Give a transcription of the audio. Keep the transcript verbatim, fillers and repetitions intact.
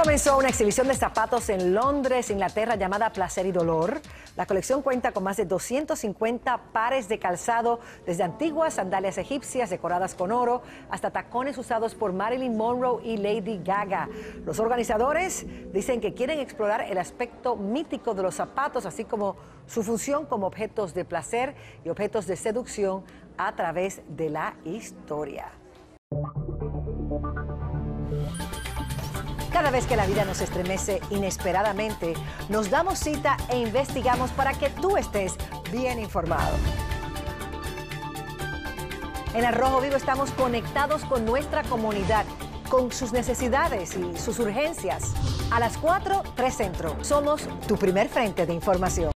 comenzó una exhibición de zapatos en Londres, Inglaterra, llamada Placer y Dolor. La colección cuenta con más de doscientos cincuenta pares de calzado, desde antiguas sandalias egipcias decoradas con oro hasta tacones usados por Marilyn Monroe y Lady Gaga. Los organizadores dicen que quieren explorar el aspecto mítico de los zapatos, así como su función como objetos de placer y objetos de seducción a través de la historia. Cada vez que la vida nos estremece inesperadamente, nos damos cita e investigamos para que tú estés bien informado. En Al Rojo Vivo estamos conectados con nuestra comunidad, con sus necesidades y sus urgencias. A las cuatro, tres Centro. Somos tu primer frente de información.